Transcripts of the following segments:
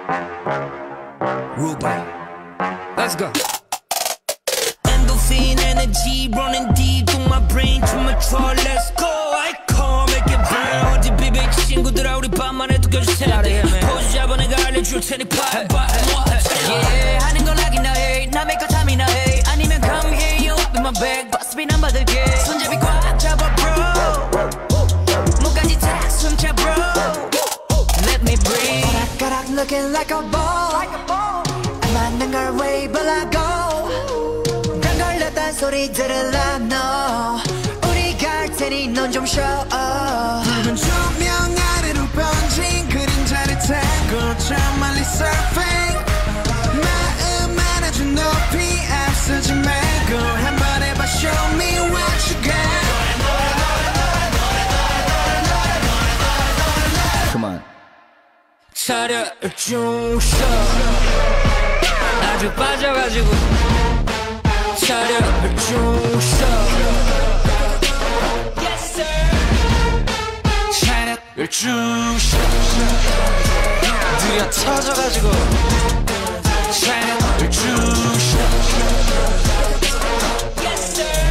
Ruby, let's go. Endorphin energy running deep through my brain, through my throat. Let's go. I call, make it burn. 어디 비비 친구들아 우리 밤만에 두겨줄 테니 포즈 잡아 내가 알려줄 테니 yeah, 하는 건 하긴 나 해. 남의 거 탐이나 해. 아니면 come here, you up in my bag. 버스비 난 받을게. 손잡이 꽉 잡아 bro. 목까지 다 숨차 bro. Let me breathe. 오락가락 looking like a ball. 안 맞는 걸 왜 벌라고. 난 걸렸단 소리 들을라 너. 우리가 할 테니 넌 좀 쉬어. 붉은 조명 아래로 번진 그림자를 타고 저 멀리 surfing. 마음 안아줘 높이 앞서지 말고 한번 해봐 show me what you got. 그만 차려 중셔 아주 빠져가지고 차려 중셔 yes sir 차려 중셔 드디어 터져가지고 차려 중셔 yes sir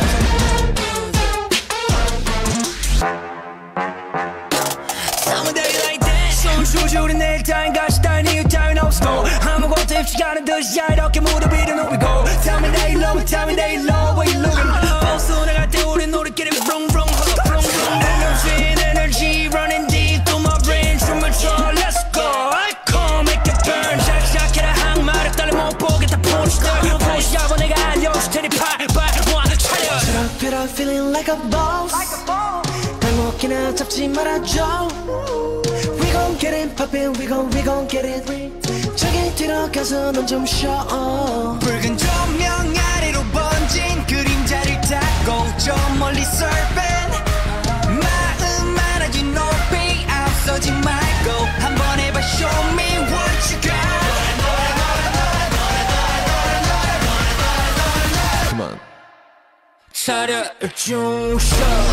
소주 우리 내일 따윈 가시 따윈 이유 따윈 없고 아무것도 입지 않은 듯이 이렇게 무릎 위로 누비고 Tell me they love, tell me they love what you looking 버스 나갈 때 우린 우리끼리 vroom vroom vroom vroom Endorphin energy running deep through my brain 춤을 춰 let's go I call make it burn 샥샥해라 항마력 달래 못 보겠다 포시들 포시 잡아 내가 알려줄 테니 팔팔 와 차려 Pick up feeling like a boss 발목이나 잡지 말아줘 We gon' get it poppin', we gon' get it 저기 들어가서 넌 좀 쉬어 붉은 조명 아래로 번진 그림자를 타고 저 멀리 surfing 마음 안아줘 높이 앞서지 말고 한번 해봐 show me what you got. 그만 차려 중셔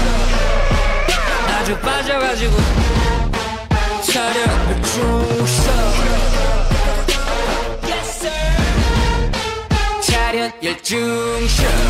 아주 빠져가지고 차려 중셔 yes sir 차려 중셔